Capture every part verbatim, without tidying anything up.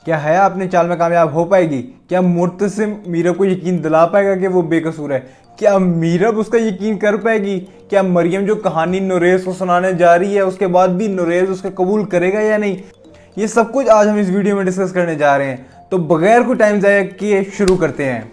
क्या हया अपने चाल में कामयाब हो पाएगी? क्या मुर्तसिम मीरब को यकीन दिला पाएगा कि वो बेकसूर है? क्या मीरब उसका यकीन कर पाएगी? क्या मरियम जो कहानी नुरेज को सुनाने जा रही है उसके बाद भी नुरेज उसका कबूल करेगा या नहीं? ये सब कुछ आज हम इस वीडियो में डिस्कस करने जा रहे हैं, तो बगैर कोई टाइम ज़ाया किए शुरू करते हैं।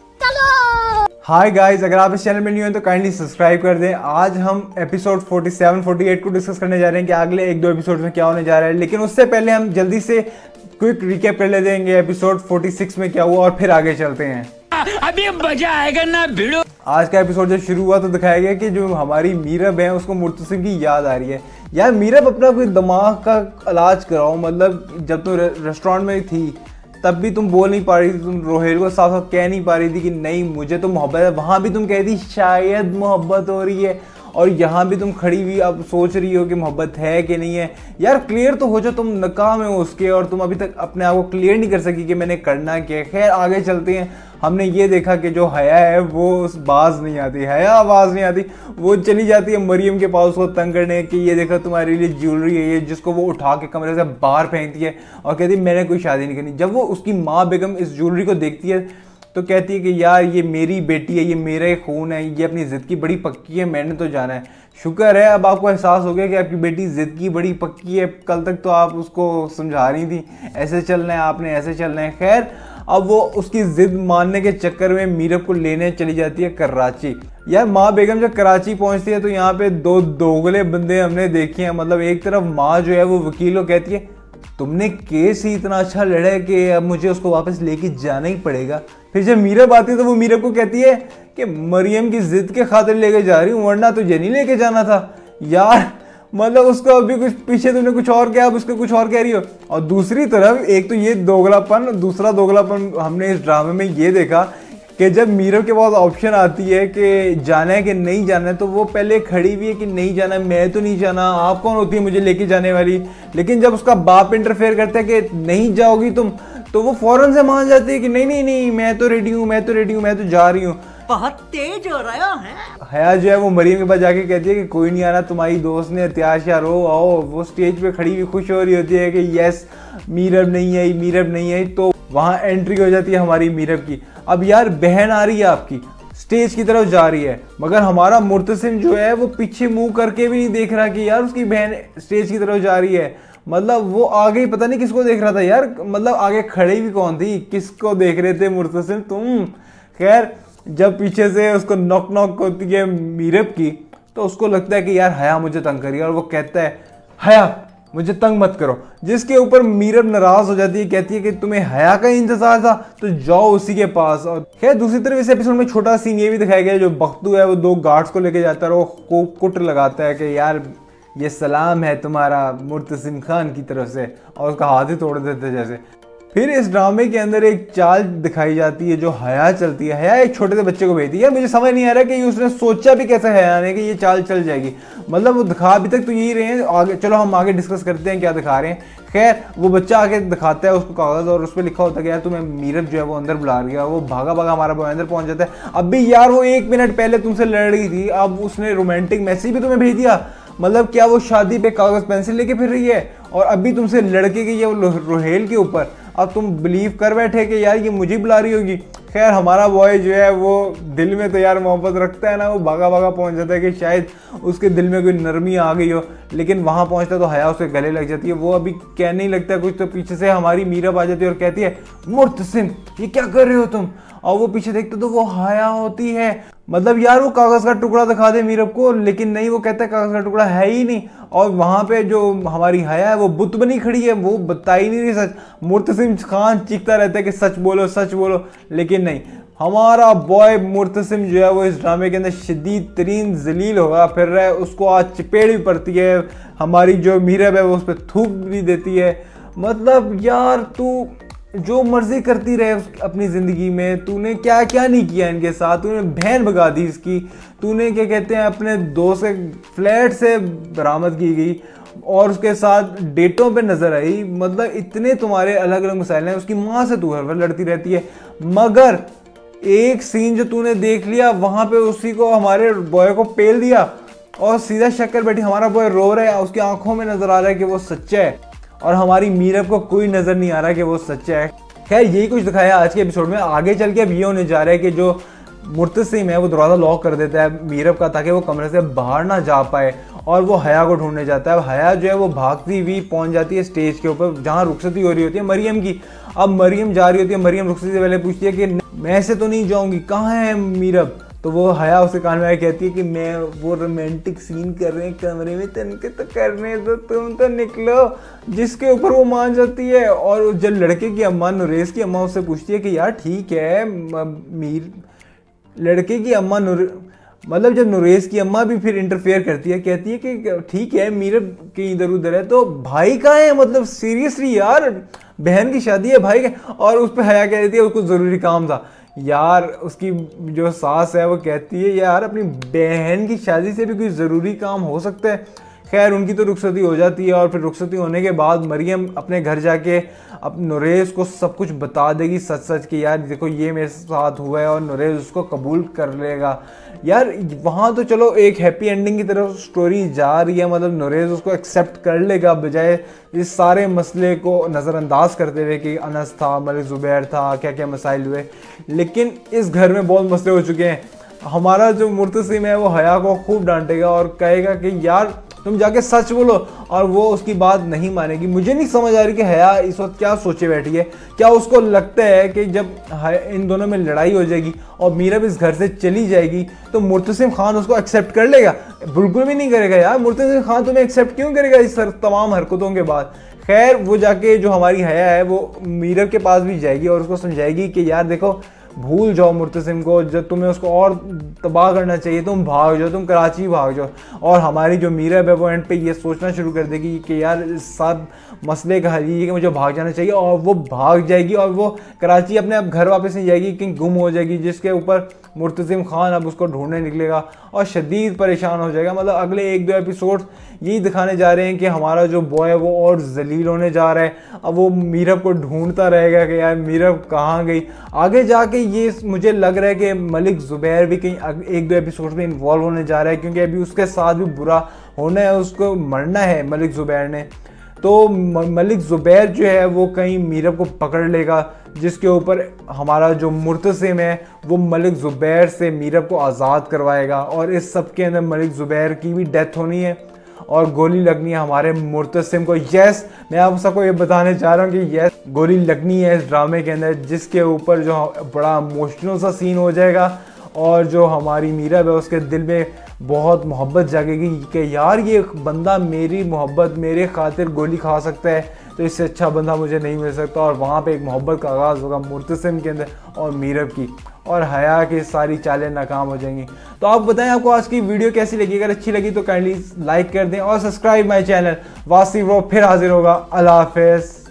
हाय गाइस, अगर आप इस चैनल में न्यू हैं तो काइंडली सब्सक्राइब कर दें। आज हम एपिसोड सैंतालीस, अड़तालीस को डिस्कस करने जा रहे हैं कि अगले एक दो एपिसोड में क्या होने जा रहा है, लेकिन उससे पहले हम जल्दी से क्विक रिकैप कर ले देंगे एपिसोड छियालीस में क्या हुआ और फिर आगे चलते हैं। अभी मजा आएगा ना भिड़ो। आज का एपिसोड जब शुरू हुआ तो दिखाया गया कि जो हमारी मीरब है उसको मुर्तसिम की याद आ रही है। यार मीरब अपना कोई दिमाग का इलाज कराओ, मतलब जब तुम रेस्टोरेंट में थी तब भी तुम बोल नहीं पा रही थी, तुम रोहेल को साफ साफ कह नहीं पा रही थी कि नहीं मुझे तो मोहब्बत है। वहाँ भी तुम कहती शायद मोहब्बत हो रही है, और यहाँ भी तुम खड़ी हुई अब सोच रही हो कि मोहब्बत है कि नहीं है। यार क्लियर तो हो जाओ, तुम नाकाम हो उसके और तुम अभी तक अपने आप को क्लियर नहीं कर सकी कि मैंने करना क्या है। खैर आगे चलते हैं। हमने ये देखा कि जो हया है वो उस बाज नहीं आती, हया आवाज़ नहीं आती, वो चली जाती है मरियम के पास उसको तंग करने कि ये देखा तुम्हारे लिए ज्वेलरी है ये, जिसको वो उठा के कमरे से बाहर फेंकती है और कहती है मैंने कोई शादी नहीं करनी। जब वो उसकी माँ बेगम इस ज्वेलरी को देखती है तो कहती है कि यार ये मेरी बेटी है, ये मेरा ही खून है, ये अपनी ज़िद की बड़ी पक्की है, मैंने तो जाना है। शुक्र है अब आपको एहसास हो गया कि आपकी बेटी ज़िद की बड़ी पक्की है। कल तक तो आप उसको समझा रही थी ऐसे चलना है, आपने ऐसे चलना है। खैर अब वो उसकी ज़िद मानने के चक्कर में मीरब को लेने चली जाती है कराची। यार माँ बेगम जब कराची पहुंचती है तो यहाँ पे दो दोगले बंदे हमने देखे हैं। मतलब एक तरफ माँ जो है वो वकील को कहती है तुमने केस ही इतना अच्छा लड़ा है कि अब मुझे उसको वापस लेके जाना ही पड़ेगा। फिर जब मीरब आती है तो वो मीरब को कहती है कि मरियम की जिद के खातिर लेके जा रही हूँ, वरना तुझे नहीं लेके जाना था। यार मतलब उसको अभी कुछ पीछे तुमने कुछ और किया, अब उसको कुछ और कह रही हो। और दूसरी तरफ एक तो ये दोगलापन, दूसरा दोगलापन हमने इस ड्रामे में ये देखा कि जब मीरब के पास ऑप्शन आती है कि जाना है कि नहीं जाना है तो वो पहले खड़ी हुई है कि नहीं जाना, मैं तो नहीं जाना, आप कौन होती है मुझे लेके जाने वाली। लेकिन जब उसका बाप इंटरफेयर करता है कि नहीं जाओगी तुम, तो वो फौरन से मान जाती है कि नहीं नहीं नहीं मैं तो रेडी हूँ, मैं तो रेडी हूँ, मैं तो जा रही हूँ। बहुत तेज हो रहा है। हया जो है वो मरियम के पास जाके कहती है कि कोई नहीं आना, तुम्हारी दोस्त ने तैयार श्यार हो आओ। वो स्टेज पे खड़ी हुई खुश हो रही होती है कि यस मीरब नहीं आई, मीरब नहीं आई। तो वहाँ एंट्री हो जाती है हमारी मीरब की। अब यार बहन आ रही है आपकी, स्टेज की तरफ जा रही है, मगर हमारा मुर्तसिम जो है वो पीछे मुंह करके भी नहीं देख रहा कि यार उसकी बहन स्टेज की तरफ जा रही है। मतलब वो आगे ही पता नहीं किसको देख रहा था यार, मतलब आगे खड़े भी कौन थी, किसको देख रहे थे मुर्तसिम तुम। खैर जब पीछे से उसको नॉक नॉक होती है मीरब की तो उसको लगता है कि यार हया मुझे तंग करी, और वो कहता है हया मुझे तंग मत करो। जिसके ऊपर मीरब नाराज हो जाती है, कहती है कि तुम्हें हया का इंतजार था तो जाओ उसी के पास। और खैर दूसरी तरफ इस एपिसोड में छोटा सीन ये भी दिखाया गया है, जो बख्तू है वो दो गार्ड्स को लेके जाता है और वो कुट लगाता है कि यार ये सलाम है तुम्हारा मुर्तसिम खान की तरफ से, और उसका हाथ ही तोड़ देते जैसे। फिर इस ड्रामे के अंदर एक चाल दिखाई जाती है जो हया चलती है। हया एक छोटे से बच्चे को भेजती है। यार मुझे समझ नहीं आ रहा कि उसने सोचा भी कैसे हया ने कि ये चाल चल जाएगी। मतलब वो दिखा अभी तक तो यही रहे हैं, आगे चलो हम आगे डिस्कस करते हैं क्या दिखा रहे हैं। खैर वो बच्चा आके दिखाता है उसको कागज़ और उस पर लिखा होता है कि यार तुम्हें मीरब जो है वो अंदर बुला रही है। वो भागा भागा हमारा बॉय अंदर पहुंच जाता है। अब भी यार वो एक मिनट पहले तुमसे लड़ रही थी, अब उसने रोमांटिक मैसेज भी तुम्हें भेज दिया। मतलब क्या वो शादी पे कागज़ पेंसिल लेके फिर रही है और अभी तुमसे लड़के गई है वो रोहेल के ऊपर। अब तुम बिलीव कर बैठे कि यार ये मुझे बुला रही होगी। खैर हमारा बॉय जो है वो दिल में तो यार मोहब्बत रखता है ना, वो भागा भागा पहुंच जाता है कि शायद उसके दिल में कोई नरमी आ गई हो। लेकिन वहां पहुंचता तो हया उसके गले लग जाती है। वो अभी कहने ही लगता है कुछ तो पीछे से हमारी मीरब आ जाती है और कहती है मुर्तसिम ये क्या कर रहे हो तुम। और वो पीछे देखते तो वो हया होती है। मतलब यार वो कागज़ का टुकड़ा दिखा दे मीरब को, लेकिन नहीं, वो कहता है कागज़ का टुकड़ा है ही नहीं। और वहाँ पे जो हमारी हया है वो बुत बनी खड़ी है, वो बता ही नहीं रही सच। मुर्तसिम खान चीखता रहता है कि सच बोलो सच बोलो, लेकिन नहीं, हमारा बॉय मुर्तसिम जो है वो इस ड्रामे के अंदर शदीद तरीन जलील होगा फिर रहा है। उसको आज चपेट भी पड़ती है, हमारी जो मीरब है वो उस पर थूक भी देती है। मतलब यार तू जो मर्जी करती रहे अपनी ज़िंदगी में, तूने क्या क्या नहीं किया इनके साथ। तूने बहन भगा दी इसकी, तूने क्या कहते हैं अपने दोस्त से फ्लैट से बरामद की गई और उसके साथ डेटों पे नज़र आई। मतलब इतने तुम्हारे अलग अलग मसाइल हैं। उसकी माँ से तू हर वक्त लड़ती रहती है, मगर एक सीन जो तूने देख लिया वहाँ पे उसी को हमारे बॉय को पेल दिया और सीधा शक्कर बैठी। हमारा बॉय रो रहा है, उसकी आंखों में नज़र आ रहा है कि वो सच्चा है। और हमारी मीरब को कोई नजर नहीं आ रहा कि वो सच्चा है। खैर यही कुछ दिखाया आज के एपिसोड में। आगे चल के अब ये होने जा रहा है कि जो मुर्तसिम है वो दरवाज़ा लॉक कर देता है मीरब का ताकि वो कमरे से बाहर ना जा पाए, और वो हया को ढूंढने जाता है। अब हया जो है वो भागती हुई पहुंच जाती है स्टेज के ऊपर जहाँ रुखसती हो रही होती है मरियम की। अब मरियम जा रही होती है, मरियम रुखसती से पहले पूछती है कि मैं ऐसे तो नहीं जाऊंगी, कहाँ है मीरब? तो वो हया उसके कान में आके कहती है कि मैं वो रोमांटिक सीन कर रहे हैं कमरे में, तनके तो करने दो, तुम तो निकलो। जिसके ऊपर वो मान जाती है। और जब लड़के की अम्मा नुरेस की अम्मा उससे पूछती है कि यार ठीक है मीर लड़के की अम्मा नुर मतलब जब नुरेस की अम्मा भी फिर इंटरफेयर करती है, कहती है कि ठीक है मीरब के इधर उधर है, तो भाई कहाँ है? मतलब सीरियसली यार, बहन की शादी है, भाई का। और उस पर हया कह देती है उसको ज़रूरी काम था। यार उसकी जो सास है वो कहती है यार अपनी बहन की शादी से भी कोई ज़रूरी काम हो सकता है। खैर उनकी तो रुखसती हो जाती है, और फिर रुखसती होने के बाद मरियम अपने घर जाके अब नुरेस को सब कुछ बता देगी सच सच कि यार देखो ये मेरे साथ हुआ है, और नुरेस उसको कबूल कर लेगा। यार वहाँ तो चलो एक हैप्पी एंडिंग की तरफ स्टोरी जा रही है, मतलब नुरेस उसको एक्सेप्ट कर लेगा बजाय इस सारे मसले को नज़रअंदाज करते हुए कि अनस था, मलिक ज़ुबैर था, क्या क्या मसाइल हुए। लेकिन इस घर में बहुत मसले हो चुके हैं। हमारा जो मुर्तसिम है वो हया को खूब डांटेगा और कहेगा कि यार तुम जाके सच बोलो, और वो उसकी बात नहीं मानेगी। मुझे नहीं समझ आ रही कि हया इस वक्त क्या सोचे बैठी है। क्या उसको लगता है कि जब इन दोनों में लड़ाई हो जाएगी और मीरब इस घर से चली जाएगी तो मुर्तसिम खान उसको एक्सेप्ट कर लेगा? बिल्कुल भी नहीं करेगा यार। मुर्तसिम खान तुम्हें एक्सेप्ट क्यों करेगा इस तमाम हरकतों के बाद? खैर वो जाके जो हमारी हया है वो मीरब के पास भी जाएगी और उसको समझाएगी कि यार देखो भूल जाओ मुर्तसिम को, जब तुम्हें उसको और तबाह करना चाहिए तुम भाग जाओ, तुम कराची भाग जाओ। और हमारी जो मीरब है वो एंड पे ये सोचना शुरू कर देगी कि यार इस सब मसले का हल ये है कि मुझे भाग जाना चाहिए, और वो भाग जाएगी और वो कराची अपने अब घर वापस नहीं जाएगी, कहीं गुम हो जाएगी, जिसके ऊपर मुर्तसिम खान अब उसको ढूंढने निकलेगा और शदीद परेशान हो जाएगा। मतलब अगले एक दो एपिसोड यही दिखाने जा रहे हैं कि हमारा जो बॉय है वो और जलील होने जा रहा है। अब वो मीरब को ढूंढता रहेगा कि यार मीरब कहाँ गई। आगे जाके ये मुझे लग रहा है कि मलिक ज़ुबैर भी कहीं एक दो एपिसोड में इन्वॉल्व होने जा रहा है, क्योंकि अभी उसके साथ भी बुरा होना है, उसको मरना है मलिक ज़ुबैर ने। तो मलिक ज़ुबैर जो है वो कहीं मीरब को पकड़ लेगा, जिसके ऊपर हमारा जो मुर्तसिम है वो मलिक ज़ुबैर से मीरब को आज़ाद करवाएगा। और इस सब के अंदर मलिक ज़ुबैर की भी डेथ होनी है और गोली लगनी है हमारे मुर्तसिम को। यस, मैं आप सबको ये बताने चाह रहा हूँ कि यस गोली लगनी है इस ड्रामे के अंदर, जिसके ऊपर जो बड़ा इमोशनल सा सीन हो जाएगा और जो हमारी मीरब है उसके दिल में बहुत मोहब्बत जागेगी कि यार ये बंदा मेरी मोहब्बत मेरे खातिर गोली खा सकता है, तो इससे अच्छा बंदा मुझे नहीं मिल सकता। और वहाँ पे एक मोहब्बत का आगाज़ होगा मुर्तसिम के अंदर और मीरब की, और हया की सारी चालें नाकाम हो जाएंगी। तो आप बताएं आपको आज की वीडियो कैसी लगी? अगर अच्छी लगी तो काइंडली लाइक कर दें और सब्सक्राइब माई चैनल। वासी वो फिर हाजिर होगा। अल्लाह हाफिज़।